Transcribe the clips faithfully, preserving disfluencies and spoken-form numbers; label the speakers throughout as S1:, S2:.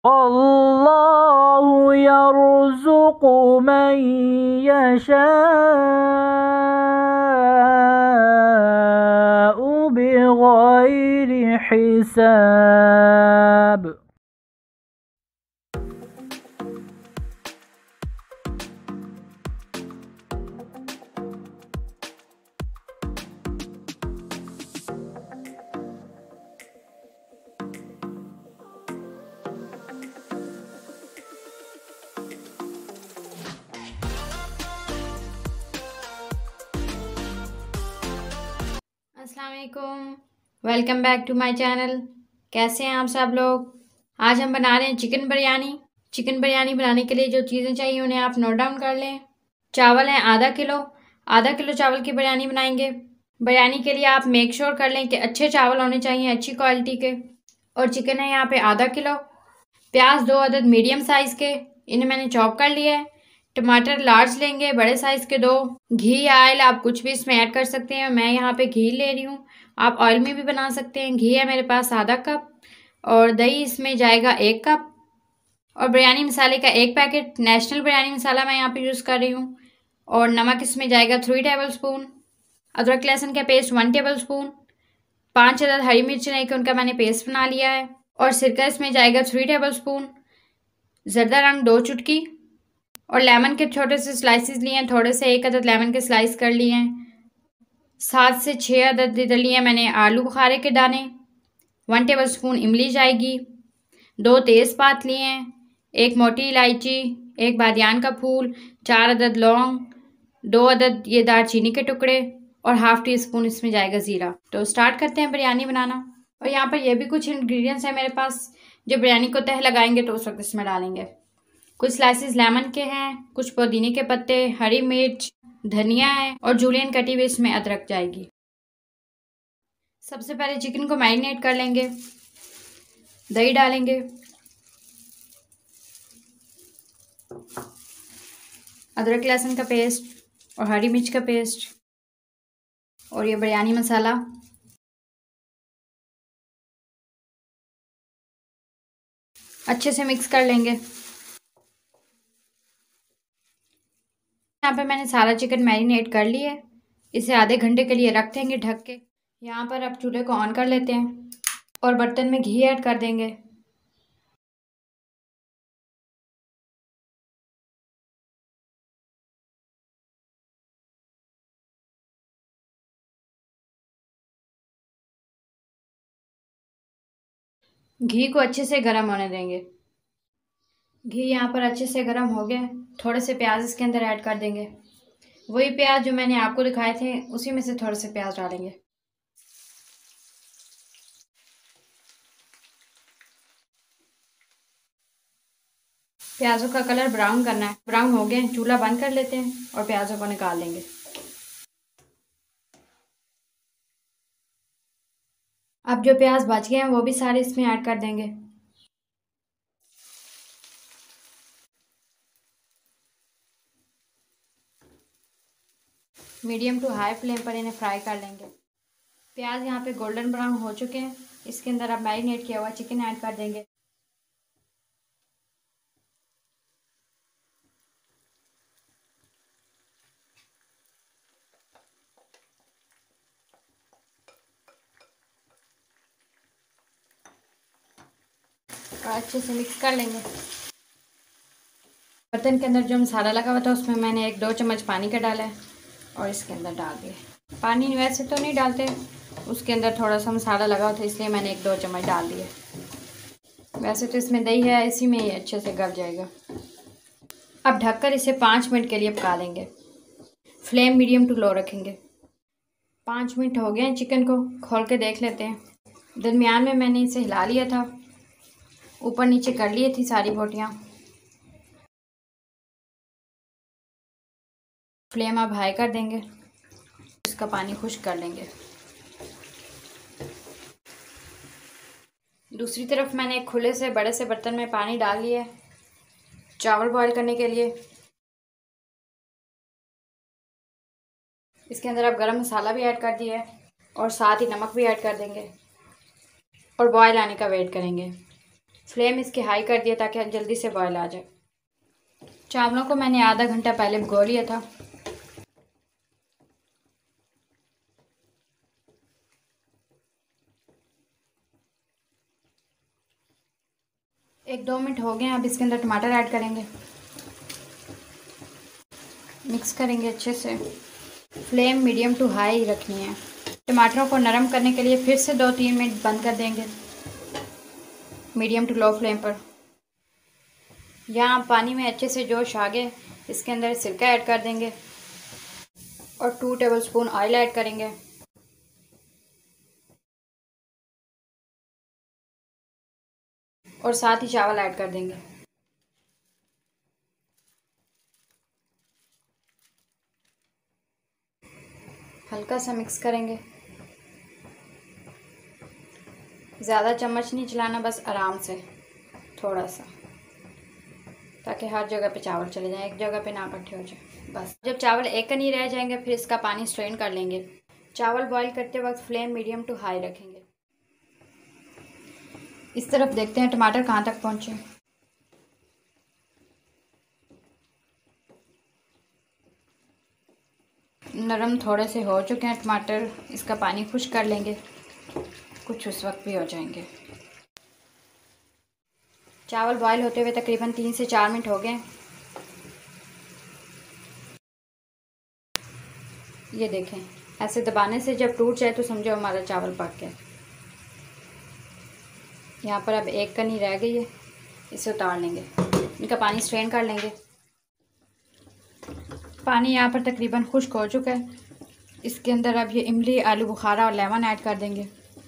S1: अल्लाहु यर्ज़ुक़ु मन यशाअ बिग़ैरि हिसाब।
S2: अस्सलाम वालेकुम, welcome back to my channel. कैसे हैं आप सब लोग। आज हम बना रहे हैं चिकन बिरयानी। चिकन बिरयानी बनाने के लिए जो चीज़ें चाहिए उन्हें आप नोट डाउन कर लें। चावल हैं आधा किलो, आधा किलो चावल की बिरयानी बनाएंगे। बिरयानी के लिए आप मेक श्योर कर लें कि अच्छे चावल होने चाहिए, अच्छी क्वालिटी के। और चिकन है यहाँ पे आधा किलो। प्याज दो अदद मीडियम साइज़ के, इन्हें मैंने चॉप कर लिया है। टमाटर लार्ज लेंगे, बड़े साइज़ के दो। घी या ऑयल आप कुछ भी इसमें ऐड कर सकते हैं, मैं यहाँ पे घी ले रही हूँ। आप ऑयल में भी बना सकते हैं। घी है मेरे पास आधा कप, और दही इसमें जाएगा एक कप। और बिरयानी मसाले का एक पैकेट, नेशनल बिरयानी मसाला मैं यहाँ पे यूज़ कर रही हूँ। और नमक इसमें जाएगा थ्री टेबल स्पून। अदरक लहसुन का पेस्ट वन टेबल स्पून। पाँच अदद हरी मिर्च लेकर उनका मैंने पेस्ट बना लिया है। और सिरका इसमें जाएगा थ्री टेबल स्पून। ज़रदा रंग दो चुटकी। और लेमन के छोटे से स्लाइसिस लिए हैं, थोड़े से एक अदद लेमन के स्लाइस कर लिए हैं। सात से छः अदद इधर लिए हैं मैंने आलू बुखारे के दाने। वन टेबल स्पून इमली जाएगी। दो तेज़पात लिए हैं, एक मोटी इलायची, एक बादियान का फूल, चार अदद लौंग, दो अदद ये दालचीनी के टुकड़े, और हाफ़ टी स्पून इसमें जाएगा ज़ीरा। तो स्टार्ट करते हैं बिरयानी बनाना। और यहाँ पर ये भी कुछ इंग्रेडिएंट्स हैं मेरे पास जो बिरयानी को तह लगाएंगे तो उस वक्त इसमें डालेंगे। कुछ स्लाइसिस लेमन के हैं, कुछ पुदीने के पत्ते, हरी मिर्च, धनिया है, और जूलियन कटी हुई इसमें अदरक जाएगी। सबसे पहले चिकन को मैरिनेट कर लेंगे। दही डालेंगे, अदरक लहसुन का पेस्ट और हरी मिर्च का पेस्ट, और ये बिरयानी मसाला। अच्छे से मिक्स कर लेंगे। यहाँ पे मैंने सारा चिकन मैरिनेट कर लिया है। इसे आधे घंटे के लिए रख देंगे ढक के। यहाँ पर अब चूल्हे को ऑन कर लेते हैं और बर्तन में घी ऐड कर देंगे। घी को अच्छे से गर्म होने देंगे। घी यहाँ पर अच्छे से गर्म हो गया। थोड़े से प्याज इसके अंदर ऐड कर देंगे। वही प्याज जो मैंने आपको दिखाए थे उसी में से थोड़े से प्याज डालेंगे। प्याज़ों का कलर ब्राउन करना है। ब्राउन हो गए, चूल्हा बंद कर लेते हैं और प्याज़ों को निकाल लेंगे। अब जो प्याज बच गए हैं वो भी सारे इसमें ऐड कर देंगे। मीडियम टू हाई फ्लेम पर इन्हें फ्राई कर लेंगे। प्याज यहाँ पे गोल्डन ब्राउन हो चुके हैं। इसके अंदर अब मैरिनेट किया हुआ चिकन ऐड कर देंगे। और अच्छे से मिक्स कर लेंगे। बर्तन के अंदर जो मसाला लगा हुआ था उसमें मैंने एक दो चम्मच पानी का डाला है और इसके अंदर डाल दिया। पानी वैसे तो नहीं डालते, उसके अंदर थोड़ा सा मसाला लगा हुआ था इसलिए मैंने एक दो चम्मच डाल दिए। वैसे तो इसमें दही है, इसी में ही अच्छे से गल जाएगा। अब ढककर इसे पाँच मिनट के लिए पका लेंगे। फ्लेम मीडियम टू लो रखेंगे। पाँच मिनट हो गए हैं, चिकन को खोल के देख लेते हैं। दरमियान में मैंने इसे हिला लिया था, ऊपर नीचे कर लिए थी सारी बोटियाँ। फ्लेम अब हाई कर देंगे, इसका पानी खुश्क कर लेंगे। दूसरी तरफ मैंने एक खुले से बड़े से बर्तन में पानी डाल लिया है चावल बॉईल करने के लिए। इसके अंदर अब गरम मसाला भी ऐड कर दिया है और साथ ही नमक भी ऐड कर देंगे और बॉईल आने का वेट करेंगे। फ्लेम इसकी हाई कर दिया ताकि जल्दी से बॉयल आ जाए। चावलों को मैंने आधा घंटा पहले भिगो लिया था। एक दो मिनट हो गए हैं। अब इसके अंदर टमाटर ऐड करेंगे, मिक्स करेंगे अच्छे से। फ्लेम मीडियम टू हाई रखनी है। टमाटरों को नरम करने के लिए फिर से दो तीन मिनट बंद कर देंगे मीडियम टू लो फ्लेम पर। यहाँ पानी में अच्छे से जोश आ गए, इसके अंदर सिरका ऐड कर देंगे और टू टेबलस्पून ऑयल ऐड करेंगे। और साथ ही चावल ऐड कर देंगे। हल्का सा मिक्स करेंगे, ज़्यादा चम्मच नहीं चलाना, बस आराम से थोड़ा सा, ताकि हर जगह पे चावल चले जाएं, एक जगह पे ना इकट्ठे हो जाए। बस जब चावल एक का नहीं रह जाएंगे फिर इसका पानी स्ट्रेन कर लेंगे। चावल बॉईल करते वक्त फ्लेम मीडियम टू हाई रखेंगे। इस तरफ देखते हैं टमाटर कहाँ तक पहुँचे। नरम थोड़े से हो चुके हैं टमाटर, इसका पानी खुश्क कर लेंगे, कुछ उस वक्त भी हो जाएंगे। चावल बॉईल होते हुए तकरीबन तीन से चार मिनट हो गए। ये देखें, ऐसे दबाने से जब टूट जाए तो समझो हमारा चावल पक गया। यहाँ पर अब एक कनी रह गई है, इसे उतार लेंगे, इनका पानी स्ट्रेन कर लेंगे। पानी यहाँ पर तकरीबन खुश्क हो चुका है। इसके अंदर अब ये इमली, आलू बुखारा और लेमन ऐड कर देंगे।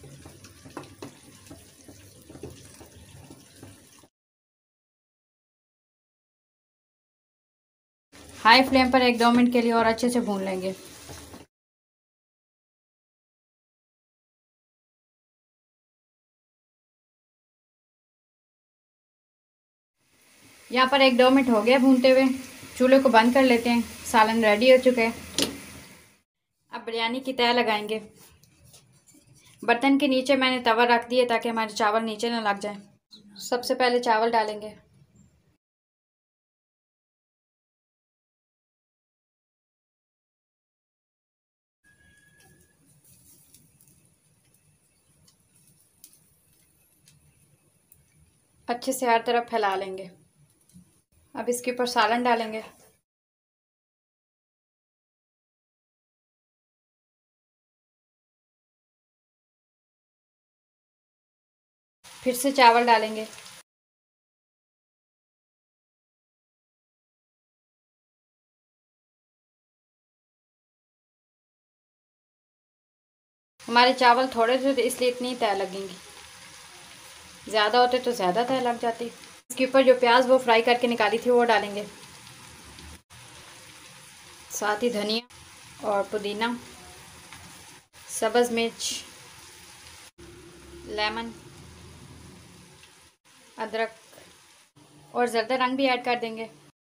S2: हाई फ्लेम पर एक दो मिनट के लिए और अच्छे से भून लेंगे। यहाँ पर एक दो मिनट हो गया भूनते हुए, चूल्हे को बंद कर लेते हैं। सालन रेडी हो चुका है। अब बिरयानी की तह लगाएंगे। बर्तन के नीचे मैंने तवा रख दिया ताकि हमारे चावल नीचे ना लग जाए। सबसे पहले चावल डालेंगे, अच्छे से हर तरफ फैला लेंगे। अब इसके ऊपर सालन डालेंगे, फिर से चावल डालेंगे, हमारे चावल थोड़े से इसलिए इतनी तह लगेंगी, ज़्यादा होते तो ज़्यादा तह लग जाती। इसके ऊपर जो प्याज वो फ्राई करके निकाली थी वो डालेंगे, साथ ही धनिया और पुदीना, सब्ज़ मिर्च, लेमन, अदरक और ज़रदा रंग भी ऐड कर देंगे।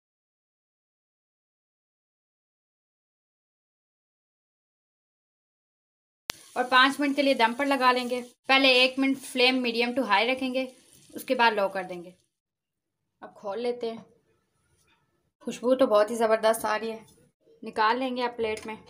S2: और पाँच मिनट के लिए दम पर लगा लेंगे। पहले एक minute flame medium to high रखेंगे, उसके बाद लो कर देंगे। अब खोल लेते हैं। खुशबू तो बहुत ही ज़बरदस्त आ रही है। निकाल लेंगे अब प्लेट में।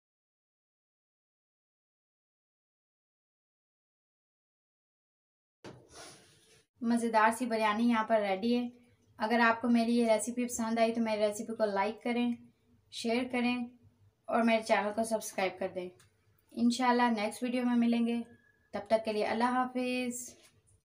S2: मज़ेदार सी बिरयानी यहाँ पर रेडी है। अगर आपको मेरी ये रेसिपी पसंद आई तो मेरी रेसिपी को लाइक करें, शेयर करें और मेरे चैनल को सब्सक्राइब कर दें। इंशाल्लाह नेक्स्ट वीडियो में मिलेंगे। तब तक के लिए अल्लाह हाफिज़।